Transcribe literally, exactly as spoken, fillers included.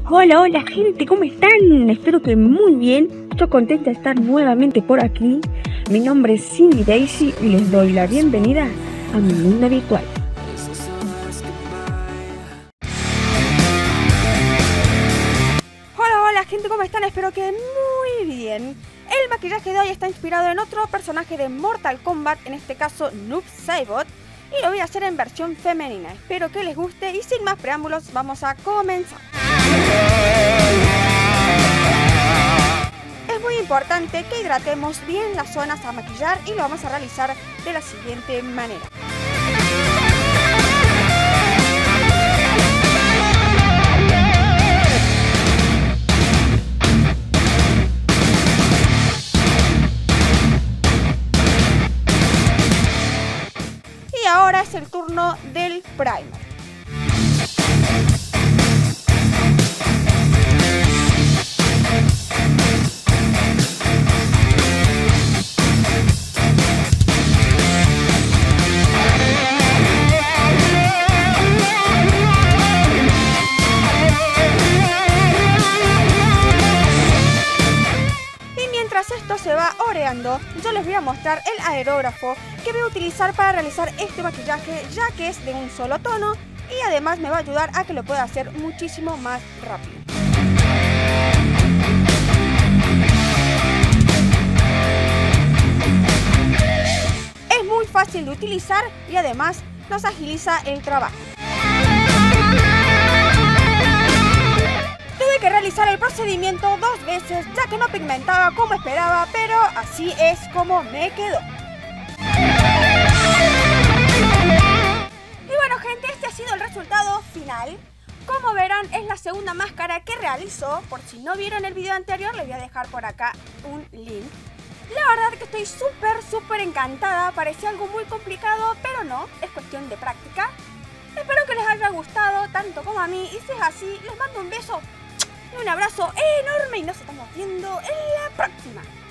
Hola, hola gente, ¿cómo están? Espero que muy bien. Yo contenta de estar nuevamente por aquí. Mi nombre es Cindy Daisy y les doy la bienvenida a mi mundo virtual. Hola, hola gente, ¿cómo están? Espero que muy bien. El maquillaje de hoy está inspirado en otro personaje de Mortal Kombat, en este caso Noob Saibot, y lo voy a hacer en versión femenina. Espero que les guste y sin más preámbulos vamos a comenzar. Es muy importante que hidratemos bien las zonas a maquillar y lo vamos a realizar de la siguiente manera. Y ahora es el turno del primer. Esto se va oreando, yo les voy a mostrar el aerógrafo que voy a utilizar para realizar este maquillaje, ya que es de un solo tono y además me va a ayudar a que lo pueda hacer muchísimo más rápido. Es muy fácil de utilizar y además nos agiliza el trabajo. Tuve que realizar el procedimiento dos veces ya que no pigmentaba como esperaba, pero así es como me quedó. Y bueno gente, este ha sido el resultado final. Como verán, es la segunda máscara que realizo. Por si no vieron el video anterior, les voy a dejar por acá un link. La verdad que estoy súper súper encantada, parecía algo muy complicado, pero no, es cuestión de práctica. Espero que les haya gustado tanto como a mí y si es así, les mando un beso y un abrazo enorme y nos estamos viendo en la próxima.